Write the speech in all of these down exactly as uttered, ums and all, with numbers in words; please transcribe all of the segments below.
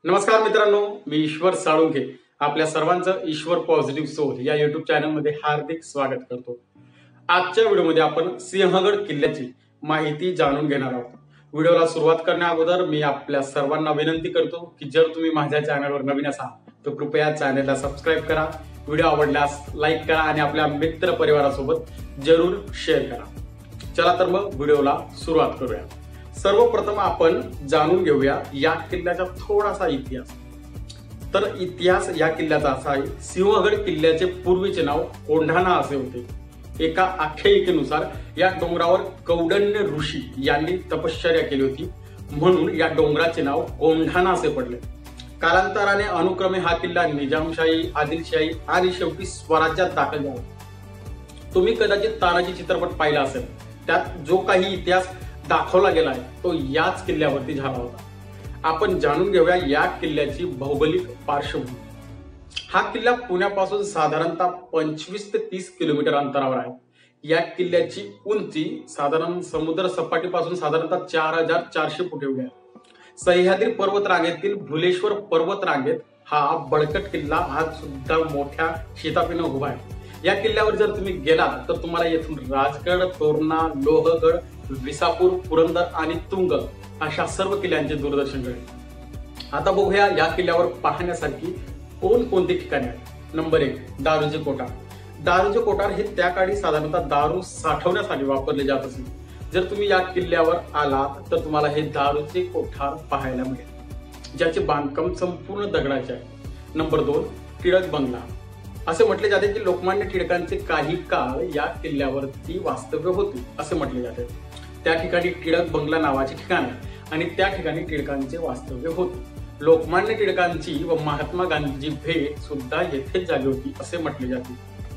नमस्कार मित्रांनो, मी ईश्वर साळुंखे आपल्या सर्वांचं ईश्वर पॉझिटिव्ह सोल या युट्यूब चॅनलमध्ये हार्दिक स्वागत करतो। आजच्या व्हिडिओमध्ये आपण सिंहगड किल्ल्याची माहिती जाणून घेणार आहोत। व्हिडिओला सुरुवात करण्या अगोदर मी आपल्या सर्वांना विनंती करतो की जर तुम्ही माझ्या चॅनलवर नवीन असाल तर कृपया चॅनलला सबस्क्राइब करा, व्हिडिओ आवडल्यास लाईक करा आणि आपल्या मित्र परिवारासोबत जरूर शेअर करा। चला तर मग व्हिडिओला सुरुवात करूया। सर्वप्रथम आपण जाणून घेऊया या किल्ल्याचा थोडासा इतिहास। तर इतिहास या किल्ल्याचा असा आहे, सिंहगड किल्ल्याचे पूर्वीचे नाव कोंढाणा असे होते। एका आख्यायिकेनुसार या डोंगरावर कौंडण्य ऋषी यांनी तपश्चर्या केली होती, म्हणून या डोंगराचे नाव कोंढाणा असे पडले। कालांतराने अनुक्रमे हा किल्ला निजामशाही, आदिलशाही आणि शेवटी स्वराज्यात दाखल झाला। तुम्ही कदाचित तानाजी चित्रपट पाहिला असेल, त्यात जो काही इतिहास दाखवला गेला आहे तो याच किल्ल्यावरती झाला होता। आपण जाणून घेऊया या किल्ल्याची भौगोलिक पार्श्वभूमी। हा किल्ला पुण्यापासून साधारणतः पंचवीस ते तीस किलोमीटर अंतरावर आहे। या किल्ल्याची उंची साधारण समुद्र सपाटीपासून साधारणतः चार हजार चारशे फूट एवढी आहे। सह्याद्री पर्वत रांगेतील भुलेश्वर पर्वत रांगेत हा बळकट किल्ला आज सुद्धा मोठ्या शिताफीने उभा आहे। या किल्ल्यावर जर तुम्ही गेलात तर तुम्हाला येथून राजगड, तोरणा, लोहगड, विसापूर, पुरंदर आणि तुंग अशा सर्व किल्ल्यांचे दूरदर्शन करेल। आता बघूया या किल्ल्यावर पाहण्यासारखी कोणकोणती ठिकाणे आहेत। नंबर एक, दारूचे कोठार। दारूचे कोठार हे त्या काळी साधारणतः दारू साठवण्यासाठी वापरले जात असे। जर तुम्ही या किल्ल्यावर आलात तर तुम्हाला हे दारूचे कोठार पाहायला मिळेल, ज्याचे बांधकाम संपूर्ण दगडाचे आहे। नंबर दोन, टिळक बंगला। असे म्हटले जाते की लोकमान्य टिळकांचे काही काळ या किल्ल्यावरती वास्तव्य होते असे म्हटले जाते। त्या ठिकाणी टिळक बंगला नावाचे ठिकाण आहे आणि त्या ठिकाणी टिळकांचे वास्तव्य होते। लोकमान्य टिळकांची व महात्मा गांधींची भेट सुद्धा येथेच झाली होती असे म्हटले जाते।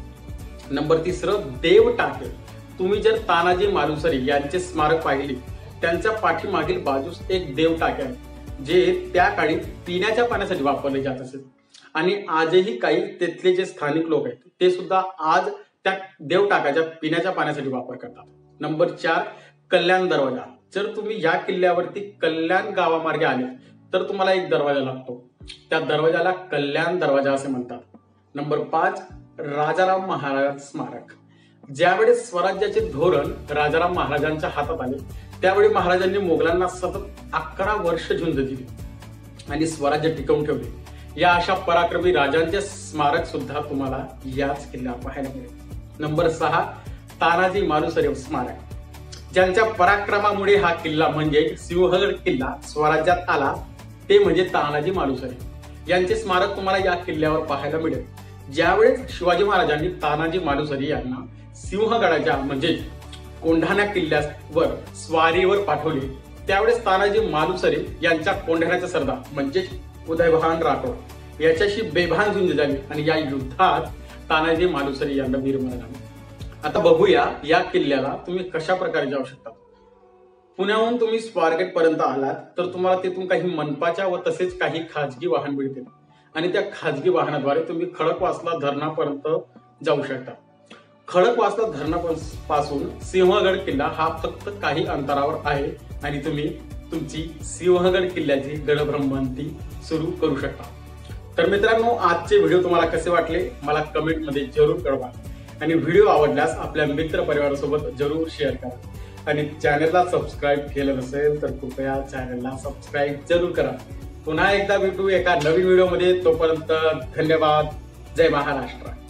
नंबर तिसरं, देव टाके। तुम्ही जर तानाजी मालुसरे यांचे स्मारक पाहिले, त्यांच्या पाठीमागील बाजूस एक देव टाके आहे, जे त्या काळी पिण्याच्या पाण्यासाठी वापरले जात असे आणि आजही काही तेथले जे स्थानिक लोक आहेत ते सुद्धा आज त्या देव टाकाच्या पिण्याच्या पाण्यासाठी वापर करतात। नंबर चार, कल्याण दरवाजा। जर तुम्ही या किल्ल्यावरती कल्याण गावामार्गे आले तर तुम्हाला एक दरवाजा लागतो, त्या दरवाजाला कल्याण दरवाजा असे म्हणतात। नंबर पाच, राजाराम महाराज स्मारक। ज्यावेळी स्वराज्याचे धोरण राजाराम महाराजांच्या हातात आले त्यावेळी महाराजांनी मोगलांना सतत अकरा वर्ष झुंज दिली आणि स्वराज्य टिकवून ठेवले। या अशा पराक्रमी राजांचे स्मारक सुद्धा तुम्हाला याच किल्ल्यावर पाहायला मिळेल। नंबर सहा, तानाजी मालुसरे स्मारक। ज्यांच्या पराक्रमामुळे हा किल्ला म्हणजे सिंहगड किल्ला स्वराज्यात आला ते म्हणजे तानाजी मालुसरे यांचे स्मारक तुम्हाला या किल्ल्यावर पाहायला मिळेल। ज्यावेळेस शिवाजी महाराजांनी तानाजी मालुसरे यांना सिंहगडाच्या म्हणजे कोंढाणा किल्ल्यावर स्वारीवर पाठवले, त्यावेळेस तानाजी मालुसरे यांच्या कोंढाण्याचा सरदार म्हणजे उदयभान राठोड याच्याशी बेभान झुंज झाली आणि या युद्धात तानाजी मालुसरे यांना वीरमरण आले। आता बघूया या किल्ल्याला तुम्ही कशा प्रकारे जाऊ शकता। पुण्याहून तुम्ही स्वारगेट पर्यंत आलात तर तुम्हाला तिथून काही मनपाच्या व तसेच काही खाजगी वाहन मिळतील आणि त्या खाजगी वाहनाद्वारे तुम्ही खडकवासला धरणापर्यंत जाऊ शकता। खडकवासला धरणापासून सिंहगड किल्ला हा फक्त काही अंतरावर आहे आणि तुम्ही तुमची सिंहगड किल्ल्याची गडभ्रमंती सुरू करू शकता। तर मित्रांनो, आजचे व्हिडिओ तुम्हाला कसे वाटले मला कमेंट मध्ये जरूर कळवा आणि व्हिडिओ आवडल्यास आपल्या मित्र परिवारासोबत जरूर शेअर करा आणि चॅनलला सबस्क्राईब केलं नसेल तर कृपया चॅनलला सबस्क्राईब जरूर करा। पुन्हा एकदा भेटू एका नवीन व्हिडिओ मध्ये, तोपर्यंत धन्यवाद। जय महाराष्ट्र।